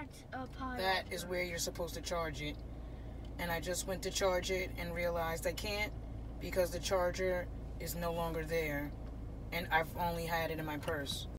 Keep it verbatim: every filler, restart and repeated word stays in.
That's a pineapple. That is where you're supposed to charge it. And I just went to charge it and realized I can't because the charger is no longer there. And I've only had it in my purse.